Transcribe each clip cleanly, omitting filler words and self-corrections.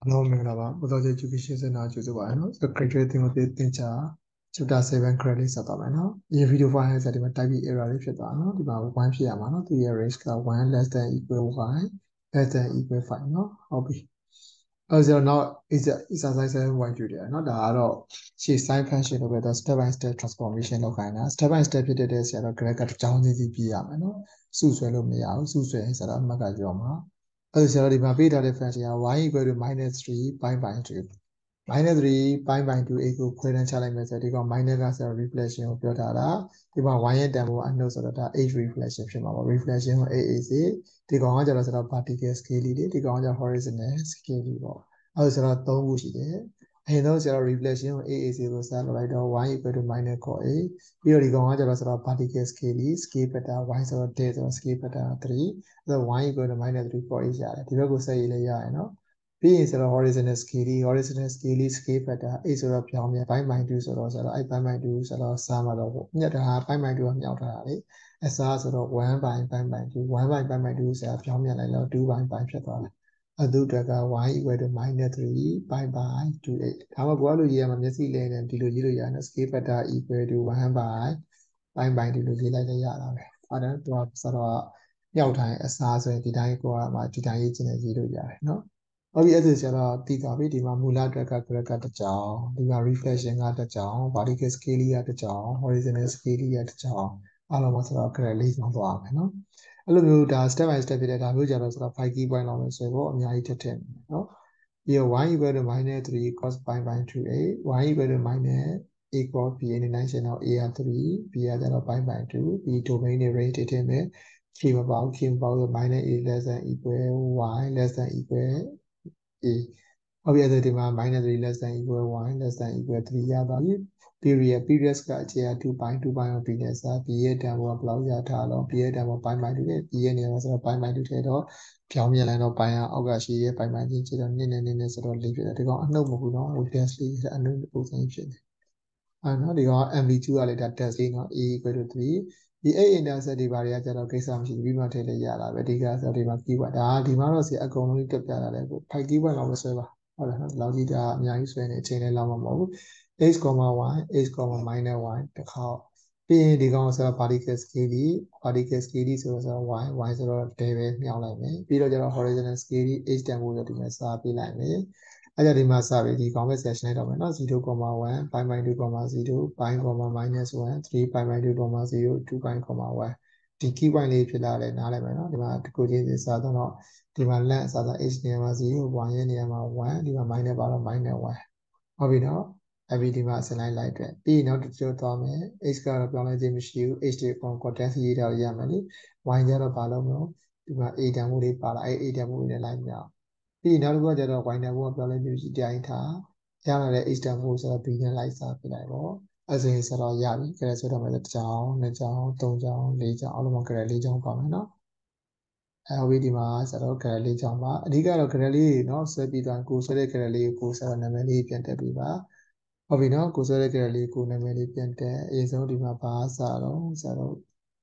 Hello မင်္ဂလာပါပူဇော်ကျေ education center ကျေးဇူးပါနော်ဆို criteria သင်ကိုသင်ချာ chapter 7 credit ဆက်သွားမယ်နော်ဒီ video file နဲ့ဆက်ဒီမှာ type error လေးဖြစ်သွားနော်ဒီမှာ1ဖြစ်ရမှာနော်သူရဲ့ range က1 less than equal y less than equal 5နော်ဟုတ်ပြီအဲဆိုတော့ exercise 7.2တယ်နော်ဒါကတော့ရှေ့ sine function လို့ပဲတော့ step by step transformation လုပ်ခိုင်းတာ step by step ဖြစ်တဲ့ဆရာတော့ graph ကတစ်ကြောင်းချင်းစီပြရမယ်နော်စုဆွဲလို့မရဘူးစုဆွဲရင်ဆရာတော့အမှတ်ကကြောမှာအဲ့ဆိုတော့ဒီမှာပေးထားတဲ့ functionက y equal to -3 pi by 2 -3 pi by 2a ကိုခွဲတန်းချလိုက်မယ်ဆိုတော့ဒီကောင် minus ကဆိုတော့ reflection ကိုပြောထားတာဒီမှာ y ရဲ့တန်ဖိုးအနှုတ်ဆိုတော့ဒါ h reflection ဖြစ်မှာပါ reflection ကို aa စီဒီကောင်ကကျတော့ဆိုတော့ vertical scale လေးဒီကောင်ကကျတော့ horizontal scale လေးပေါ့အဲ့ဆိုတော့3ခုရှိတယ်အရင်ဆုံးကျတော့ reflection ကို aa စီကိုစလုပ်လိုက်တော့ y equal to -cos a ပြီးတော့ဒီကောင်ကကျတော့ဆိုတော့ vertical scale လေး scale factor y ဆိုတော့ del ဆိုတော့ scale factor 3ဆိုတော့ y equal to -3 cos a ရတယ်ဒီဘက်ကိုဆက်ရေးလည်းရရနော်ပြီးရင်ဆိုတော့ horizontal scale scale factor 8ဆိုတော့ပြောင်းပြန်ပိုင်း 2ဆိုတော့အဲ့ပိုင်း 2ဆိုတော့စားမှာတော့ပေါ့မြတ်တာပိုင်း 2ကမြောက်ထားတာလေအစားဆိုတော့1ပိုင်းပိုင်း2 1ပိုင်း2ဆိုတာပြောင်းပြန်လိုက်တော့2ပိုင်းဖြစ်သွားတယ်အတူတက်က y equal to -3 pi by 2a ဒါမှကိုယ်ကလို့ရေးရမှာမျက်စိလဲနေဒီလိုရေးလို့ရတယ်နော် scale factor equal to 1 by 2လို့ရေးလိုက်လည်းရတာပဲအဲ့ဒါတော့ဆိုတော့မြောက်တိုင်းအစားဆိုရင်ဒီတိုင်းကိုကမှဒီတိုင်းရေးချင်တယ်ရေးလို့ရတယ်နော်ဟုတ်ပြီအဲ့ဒါဆိုတော့တည်သွားပြီဒီမှာမူလအတွက်က graph ကတစ်ကြောင်းဒီမှာ reflection ကတစ်ကြောင်း vertical scale ကတစ်ကြောင်း horizontal scale ကတစ်ကြောင်းအားလုံးပါဆိုတော့ graph လေးကြောင်းသွားမယ်နော်အဲ့လိုမျိုးဒါ step by step ဖြစ်တဲ့ဒါမျိုးကြတော့ဆိုတော့ 5 key point လောက်ပဲဆိုတော့အများကြီးထည့်မယ်နော်ပြီးတော့ y equal to -3 cos pi by 2a y equal to -a cos b အနေနဲ့ရှင်းတော့ a က3 b ကကျတော့ pi by 2 b domain တွေ range တွေထည့်မယ် k မပေါဘူး k မပေါဘူးဆို -a less than equal y less than equal a ဟုတ်ပြီအဲ့ဒါဒီမှာ -3 less than equal 1 less than equal 3ရသွားပြီ period ကအခြေက2ပိုင်းကို b နဲ့စား b ရဲ့တန်ဖိုးကဘယ်လောက်ရထားတော့ b ရဲ့တန်ဖိုး pi by 2နဲ့ b ရဲ့နေရာမှာဆိုတော့ pi by 2ထည့်တော့ပြောင်းပြန်လိုက်တော့ပိုင်းကအောက်ကရှိရဲ့ pi by 2ကျတော့2နဲ့ဆိုတော့4ဖြစ်တယ်ဒီကောင်အနှုတ်မဟုတ်ဘူးနော်ဟို dash လေးအနှုတ်ပုံစံဖြစ်တယ်အဲ့နော်ဒီကောင် MV2 ကလည်းဒါ dash လေးနော် a equal to 3ဒီ8 intercept တွေဘာတွေကကျတော့ကိစ္စမရှိဘူးပြီးမှထည့်လည်းရတာပဲဒီကဆိုဒီမှာ keyword ဒါဒီမှာတော့စီအကုန်လုံးတက်ပြတာလေကို 5 keyword လောက်ပဲဆွဲပါဟုတ်လားနော်လောက်ကြီးဒါအများကြီးဆွဲနေအချိန်လည်းလောက်မှာမဟုတ်ဘူး x, y x, -y တစ်ခေါက်ပြီးရင်ဒီကောင်ဆိုတော့ vertical scale ဆိုတော့ y ဆိုတော့ del ပဲမြောက်လိုက်မယ်ပြီးတော့ကျတော့ horizontal scale h တန်ဖိုးဆိုဒီမှာစာပေးလိုက်မယ်အဲ့ဒါဒီမှာစပြီဒီကောင်ပဲ section လိုက်တော့မယ်နော် 0,1 pi by 2, 0 pi, -1 3 pi by 2, 0 2 pi, 1ဒီ key point လေးဖြစ်လာလဲနားလိုက်မယ်နော်ဒီမှာဒီကိုချင်းစတော့ဒီမှာ length အစား h နေရာမှာ0 y ရဲ့နေရာမှာ1ဒီမှာ minus ပါတော့ -1ဟုတ်ပြီနော်အပြီးဒီမှာဆင်းလိုက်အတွက်ပြီးနောက်တစ်ချို့သွားမယ် h ကတော့ပြောင်းလဲခြင်းမရှိဘူး h တွေအကုန် quantity ရေးထားရမယ်လေ y ကျတော့ဘာလို့မလို့ဒီမှာ a တန်ဖိုးလေးပါလာအဲ့ a တန်ဖိုးလေးလိုက်မြောက်ပြီးနောက်တစ်ခုကကျတော့ y တန်ဖိုးကပြောင်းလဲခြင်းမရှိတိုင်းထားရလာတဲ့ h တန်ဖိုးဆိုတော့ b နဲ့လိုက်စားပြလိုက်ပေါ့အဲ့ဆိုရင်ဆိုတော့ရပြီကြဲဆိုတော့မယ်တစ်ကြောင်းနှစ်ကြောင်းသုံးကြောင်းလေးကြောင်းအလုံးစုံကြဲလေးကြောင်းပါမယ်နော်အဲ့ဒီမှာဆိုတော့ grade လေးကြောင်းပါအဓိကတော့ grade လေးเนาะဆွဲပြီးသွားကိုဆွဲတဲ့ grade လေးကိုဆိုတော့နာမည်လေးပြန်တက်ပြီးပါဟုတ်ပြီနော်ကိုဆွဲတဲ့ grade လေးကိုနာမည်လေးပြန်တက်အရင်ဆုံးဒီမှာဘာစာတော့ဆိုတော့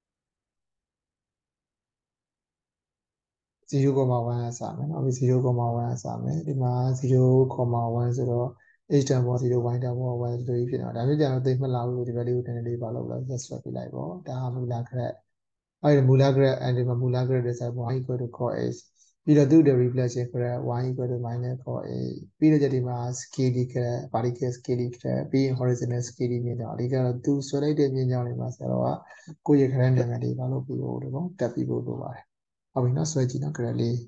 0,1အစားမယ်နော်ဒီ0,1အစားမယ်ဒီမှာ0,1ဆိုတော့ h တန်ပေါ်0 y တန်ပေါ်1ဆိုပြီးဖြစ်တော့ဒါမျိုးကြတော့သိမှတ်လာဘူးဒီဘက်လေးကိုတန်းလေးပါလို့လဲ set ဆွဲပြလိုက်ပေါ့ဒါမူလ grade အဲ့ဒီမူလ grade အဲ့ဒီမှာမူလ grade တွေဆို y equal to cos h ပြီးတော့သူ့ reflection grade y equal to -cos a ပြီးတော့ဒီမှာ scale grade vertical scale grade ပြီးရင် horizontal scale မြင်တော့အဓိကတော့သူဆွဲလိုက်တဲ့မြင်ကြောင်းတွေမှာဆိုတော့ကိုယ့်ရဲ့ grade နာမည်လေးဘာလို့ပြီးဖို့လို့ပေါ့တက်ပြီးဖို့လိုပါတယ်ဟုတ်ပြီနော်ဆွဲကြည့်နော် grade လေး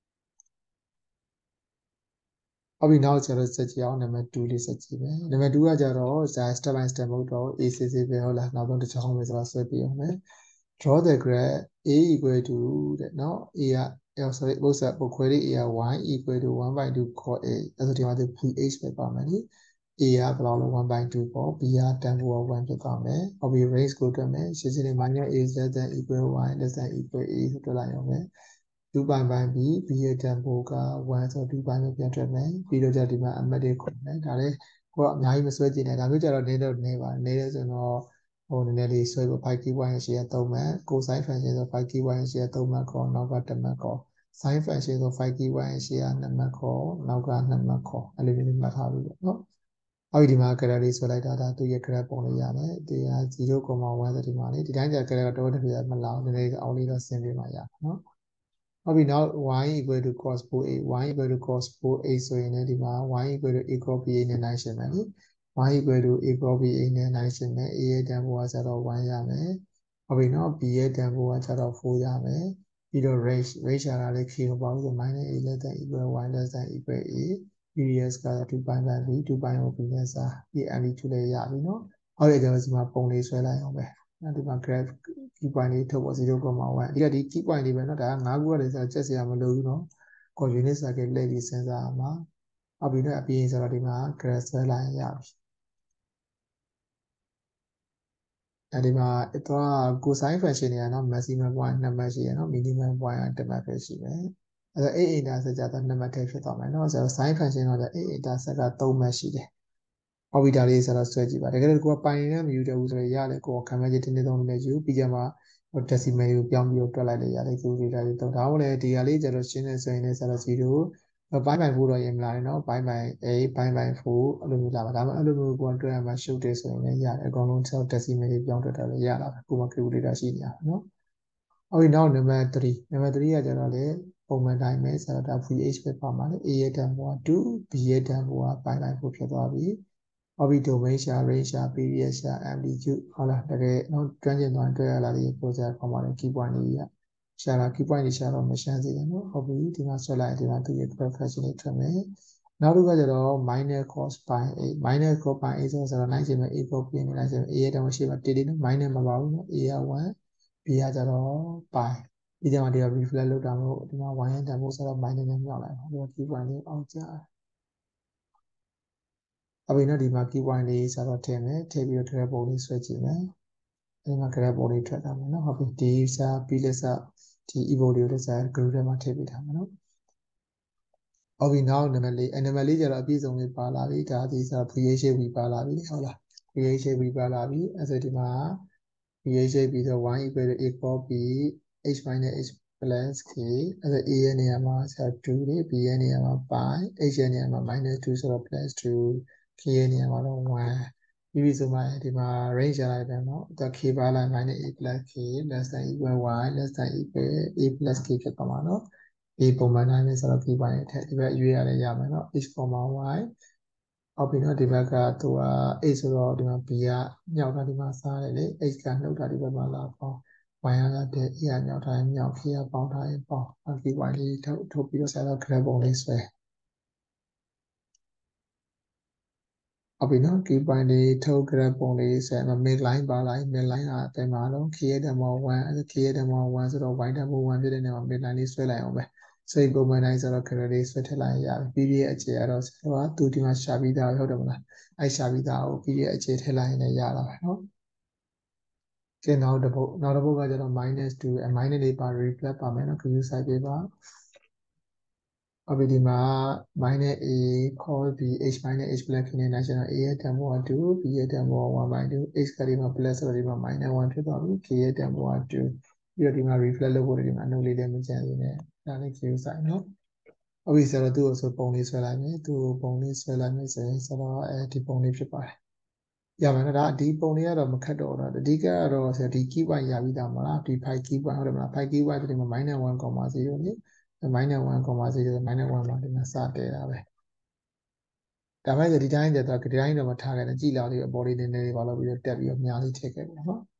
ဟုတ်ပြီနောက်ကျတော့စက်ကြည့်အောင်နံပါတ်2လေးစက်ကြည့်မယ်နံပါတ်2ကကြတော့ step by step မဟုတ်တော့ ACC ပဲဟုတ်လားနောက်ဆုံးတစ်ချောင်းပဲဆိုတော့ဆွဲပြအောင်မယ် draw the graph a equal to တဲ့เนาะ a က sorry ပုစပ်ပုခွဲလေး a က y equal to 1 by 2 cos a အဲ့ဒါဒီမှာသူ ph ပဲပါမယ်နိ a ကဘယ်လောက်လဲ1 by 2ပေါ့ b က10 power 1ဖြစ်သွားမယ်ဟုတ်ပြီ range ကိုတွက်မယ်ရှင်းရှင်းလေး -a less than equal y less than equal a ဆိုတွက်လိုက်အောင်မယ်2 ပိုင်း b b ရဲ့ tempo က1ဆို2ပိုင်းပဲပြန်ထွက်မယ်ပြီးတော့じゃဒီမှာအမှတ်တွေခုမယ်ဒါလည်းကိုကအများကြီးမဆွဲကြည့်နဲ့ဒါမျိုးကြတော့နည်းတော့နည်းပါနည်းတယ်ဆိုတော့ဟိုနည်းနည်းလေးဆွဲဖို့5 key point ရှိရ3မှတ် cosine function ဆို5 key point ရှိရ3မှတ်ခေါ်နောက်က1မှတ်ခေါ် sin function ဆို 5 key y ရှေ့က2မှတ်ခေါ်နောက်က2မှတ်ခေါ်အဲ့လိုမျိုးမှတ်ထားပြီပေါ့နော်အောက်ဒီမှာ character လေးဆွဲလိုက်တာဒါသူရဲ့ character ပုံလေးရမယ်ဒီက0.1ဆိုဒီမှာလေဒီတိုင်းကျ character တော့တစ်ပြည့်မလောက်နည်းနည်းအောက်လေးတော့ဆင်းပေးမှရနော်ဟုတ်ပြီနောက် y equal to cos 4a y equal to cos 4a ဆိုရင်လည်းဒီမှာ y equal to a cos ba နဲ့နိုင်ရှင်းမယ်လေ y equal to a cos ba နဲ့နိုင်ရှင်းမယ် a ရဲ့တန်ဖိုးကကျတော့1ရမယ်ဟုတ်ပြီနော် b ရဲ့တန်ဖိုးကကျတော့4ရမယ်ပြီးတော့ range ရတာလည်း k မပေါ့ဘူးဆို -a less than equal y less than equal a pds က2 pi by b 2 pi over b နဲ့စာ amd2 လည်းရပြီနော်ဟုတ်တယ်ကျွန်တော်ဒီမှာပုံလေးဆွဲလိုက်အောင်ပဲနော်ဒီမှာ graph key point လေးထုတ်ဖို့ 0.1 အဓိကဒီ key point လေးပဲเนาะဒါက5ခုကနေဆိုတော့ချက်စရာမလိုဘူးเนาะကို unit circle လဲပြီးစဉ်းစားအောင်ပါအော်ပြီးတော့အပြင်ဆိုတော့ဒီမှာ graph ဆွဲလိုက်ရပြီအဲဒီမှာတော့ cosine function တွေကเนาะ maximum point 2မှတ်ရှိရเนาะ minimum point က1မှတ်ပဲရှိမယ်အဲဒါ a intercept ကျတော့2မှတ်ထဲဖြစ်သွားမယ်เนาะဆိုတော့ sin function တော့ a intercept က3မှတ်ရှိတယ်အော်ဘီတာလေးဆိုတော့ဆွဲကြည့်ပါတကယ်လို့ကိုကပိုင်နေမယူတယ်ဘူးဆိုတော့ရတယ်ကိုခံမဲ့ချက်တင်းတင်းသုံးလေးယူပြီးကြမှာ decimal ကိုပြောင်းပြီးတော့တွက်လိုက်လေရတယ် calculator လေးတော့ဒါမှမဟုတ်ဒီဟာလေးကျတော့ရှင်းနေဆိုရင်လည်းဆိုတော့0ပိုင်းပိုင်း4တော့ရင်မလာနဲ့เนาะပိုင်းပိုင်း8ပိုင်းပိုင်း4အဲ့လိုမျိုးလာပါဒါမှအဲ့လိုမျိုးကိုတွက်ရမှာရှုပ်တယ်ဆိုရင်လည်းရတယ်အကုန်လုံး6 decimal လေးပြောင်းတွက်တာလည်းရတာပဲကိုမှ calculator ရှိနေရเนาะအော်ဒီနောက် number 3ကကျတော့လေပုံမှန်တိုင်းပဲဆိုတော့ဒါ VH ပဲပါမှာလေ A ရဲ့တန်ဖိုးက2 B ရဲ့တန်ဖိုးကပိုင်းပိုင်း4ဖြစ်သွားပြီOrbit domain ရှာ range ရှာ period ရှာ amplitude ဟုတ်လားတကယ်တော့ကျွမ်းကျင်သွားတွေ့ရလာတဲ့ process ခေါ်ပါတယ် key point တွေရရှာလာ key point တွေရှာတော့မရှမ်းစေတယ်နော်ဟုတ်ပြီဒီမှာဆွဲလိုက်ဒီမှာသူရဲ့ profession တွေထွက်မယ်နောက်တစ်ခုကကျတော့ minor cos by 8 minor cos by 8ဆိုတော့နိုင်ချင်မယ် a cos ပြင်နေလိုက်ချင်မယ် a ရဲ့တောင်ရှိပါတေးတေးနော် minor မပါဘူးနော် a က1 b ကကျတော့ pi ဒီကြောင့်ဒီက reflect လုပ်တာမို့ဒီမှာ y ရဲ့တန်ဖိုးဆိုတော့ minor နဲ့မြောက်လိုက်ပါဒီ key point လေးအောက်ကျအပြင်တော့ဒီမှာ key point လေးဆိုတော့ထည့်မယ်ထည့်ပြီးတော့ graph ပုံလေးဆွဲကြည့်မယ်အဲဒီမှာ graph ပုံလေးထွက်တာမယ်နော်ဟုတ်ပြီဒီစာပြီးလက်စဒီ evo လေးကိုလည်းစာ group ထဲမှာထည့်ပေးထားမယ်နော်ဟုတ်ပြီနောက် number 4 number 4ကျတော့အပြည့်စုံလေးပါလာပြီဒါဒီစာ VH shape ပါလာပြီဟုတ်လား VH shape ပါလာပြီအဲ့ဆိုဒီမှာ VH shape ပြီးတော့ y equal to a cos b h minus h plus k အဲ့ဒါ a ရဲ့နေရာမှာဆရာ2လေ b ရဲ့နေရာမှာ pi h ရဲ့နေရာမှာ -2 ဆိုတော့ +2 k ရဲ့နေရာမှာတော့1ပြီးပြီဆိုမှဒီမှာ range ရလိုက်တယ်เนาะဒါ k ပါလာ -a plus k less than equal y less than equal a plus k ဖြစ်သွားမှာเนาะ a ပုံမှန်တိုင်းပဲဆိုတော့ k ပိုင်းရဲ့ထက်ဒီဘက်ရွေးရလဲရမယ်เนาะ h, y အောက်ပြီးတော့ဒီဘက်ကသူက h ဆိုတော့ဒီမှာ b ကမြောက်တာဒီမှာစားတယ်လေ h ကနှုတ်တာဒီဘက်မှာလာပေါ့ y ကတဲ့ a ကမြောက်တာမြောက် k ကပေါင်းထားရင်ပေါင်း k y လေးထုတ်ပြီးတော့ဆက်တော့ graph ပုံလေးဆွဲဟုတ်ပြီနော် key point လေးထုတ် graph ပုံလေးဆက်မှာ mid line ပါလိုက် mid line ကအဲမှာတော့ k ရဲ့ demo 1 k ရဲ့ demo 1ဆိုတော့ y demo 1ဖြစ်တဲ့နေရာမှာ mid line လေးဆွဲလိုက်အောင်ပဲစိတ်ပုံမှန်တိုင်းဆိုတော့ graph လေးဆွဲထည့်လိုက်ရပြီပြီးရဲ့အခြေကတော့ဆိုတော့သူဒီမှာရှာပြီးသားဟုတ်တယ်မလားအဲရှာပြီးသားကိုပြီးရဲ့အခြေထည့်လိုက်ရင်လည်းရတာပဲနော်ကဲနောက်တစ်ပုတ်ကကျတော့ -2 minus လေးပါ reflect ပါမယ်နော် view side ပေးပါအပဒီမှာ -a cos b h minus h plus ဖြစ်နေတာကျွန်တော် a ရဲ့တန်ဖိုးက2 b ရဲ့တန်ဖိုးက 1/2 h ကဒီမှာ plus ဆိုတော့ဒီမှာ -1 ဖြစ်သွားပြီ k ရဲ့တန်ဖိုးက2ပြီးတော့ဒီမှာ reflect လုပ်ဖို့ဒီမှာအနုတ်လေးလည်းမကျန်သေးနဲ့ဒါလေး view side နော်အပဒီဆိုတော့သူ့ကိုဆိုပုံလေးဆွဲလိုက်မယ်သူ့ကိုပုံလေးဆွဲလိုက်မယ်ဆိုရင်ဆိုတော့ဒီပုံလေးဖြစ်ပါတယ်ရမယ်နော်ဒါဒီပုံလေးကတော့မခက်တော့ဘူးအဓိကကတော့ဆိုဒီ key point ရပြီးသားမလားဒီ 5 key point ဟုတ်တယ်မလား5 key point ဒီမှာ -1,0 လေ-1,0 -1 မှာဒီမှာစတယ်တာပဲဒါမဲ့ဒီတိုင်းကျတော့ဒီတိုင်းတော့မထားခဲ့နဲ့ကြည်လာလေးအပေါ်လေးနည်းနည်းလေးပါလို့ပြီးတော့တက်ပြီးတော့မြားလေးထည့်ခဲ့ပြီနော်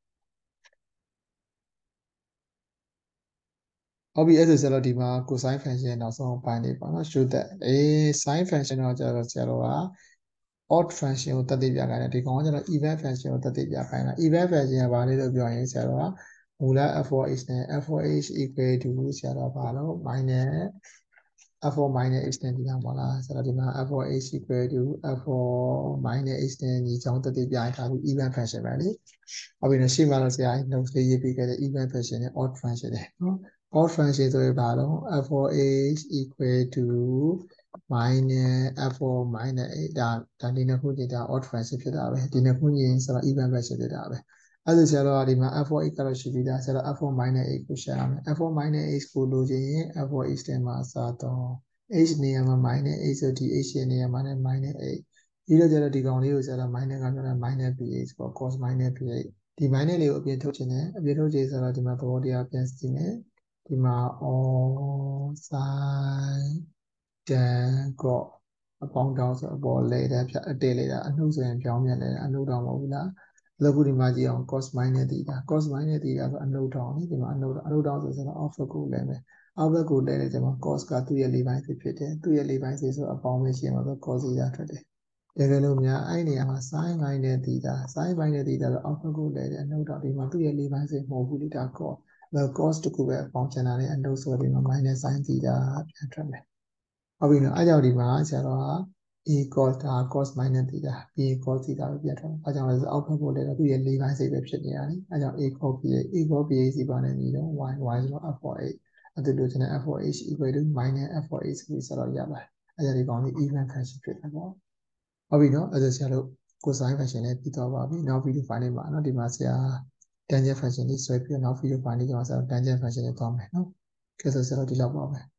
ဟုတ်ပြီအဲ့ဆိုတော့ဒီမှာ cosine function နောက်ဆုံးပိုင်းလေးပေါ့နော် show that sin function တော့ကျတော့ဆရာတော်က odd function ကိုတက်သိပြခိုင်းတယ်ဒီကောင်ကကျတော့ even function ကိုတက်သိပြခိုင်းတာ even function ကဘာလဲလို့ပြောရင်ဆရာတော်ကမူလ f4h နဲ့ f4h equal to ဆရာတော်ဘာလို့ minus f4 minus h နဲ့ဒီလောက်ပါလားဆိုတော့ဒီမှာ f4h equal to f4 minus h နဲ့ညီချောင်းတက်သိပြထားပြီး even function ပဲလေဟုတ်ပြီနော်ရှေ့မှာတော့ဆရာ note လေးရေးပေးခဲ့တဲ့ even function နဲ့ odd function နဲ့နော် odd function ဆိုရင်ဘာလို့ f4h equal to minus f4 minus 8ဒါဒီနှစ်ခုညီတာ odd function ဖြစ်တာပဲဒီနှစ်ခုညီဆိုတော့ even function ဖြစ်တာပဲအဲ့ဒါဆရာတော်ကဒီမှာ f4h ကတော့ရှိပြီးသားဆရာတော် f4 minus h ကိုရှာရမယ် f4 minus h ကိုလိုချင်ရင် f4h ထဲမှာစာတော့ h နေရာမှာ minus h ဆိုဒီ h ရဲ့နေရာမှာလည်း minus h ပြီးတော့ကျတော့ဒီကောင်လေးကိုဆရာတော် minus ကပြောတာ minus ph ပေါ့ cos minus ph ဒီ minus လေးကိုအပြင်ထုတ်ချင်တယ်အပြင်ထုတ်ချင်ဆိုတော့ဒီမှာသဘောတရားပြန်စီမယ်ဒီမှာ all sin tan cos အပေါင်းတောင်းဆိုအပေါ်လဲတဲ့ဖြတ်အတဲလဲတာအနှုတ်ဆိုရင်ပြောင်းပြန်လဲအနှုတ်တောင်းမဟုတ်ဘူးလားလောကဒီမှာကြည့်အောင် cos minus theta cos minus theta ဆိုအနှုတ်တောင်းလေဒီမှာအနှုတ်တောင်းဆိုတော့ offset ကိုလဲမယ် offset ကိုလဲတဲ့ကျမှ cos ကသူ့ရဲ့လေးပိုင်းစီဖြစ်တယ်သူ့ရဲ့လေးပိုင်းစီဆိုအပေါင်းပဲရှင်းမှာဆို cos theta ထွက်တယ်တကယ်လို့များအဲ့နေရာမှာ sin minus theta sin minus theta ဆို offset ကိုလဲတဲ့အနှုတ်တောင်းဒီမှာသူ့ရဲ့လေးပိုင်းစီမဟုတ်ဘူးလေဒါ cos တခုပဲအပေါင်းချင်တာလေအနှုတ်ဆိုဒီမှာ minus sin theta ပြန်ထွက်မယ်ဟုတ်ပြီနော်အဲကြောင့်ဒီမှာဆရာတော်က a cos ဒါ cos minus theta b cos theta ပဲပြတ်ထားတယ်။အဲကြောင့်လဲဆိုအောက်ဘက်ကိုလည်းသူ့ရဲ့လေးပိုင်းစိတ်ပဲဖြစ်နေရတယ်။အဲကြောင့် a cos b a cos b a စီပါနေပြီတော့ y ဆိုတော့ f for h အဲ့ဒါလိုချင်တဲ့ f for h equal to minus f for h ဆိုပြီးဆက်တော့ရပါတယ်။အဲကြောင့်ဒီကောင်လေး even function ဖြစ်တယ်ပေါ့။ဟုတ်ပြီနော်အဲဒါဆရာတို့ cosine function လည်းပြီးသွားပါပြီ။နောက် video file လေးမှာနော်ဒီမှာဆရာ tangent function လေးဆွဲပြီးတော့နောက် video file လေးကျွန်တော်ဆရာ tangent function လေးသွားမယ်နော်။ကဲဆိုဆရာတို့ဒီလောက်ပါပဲ။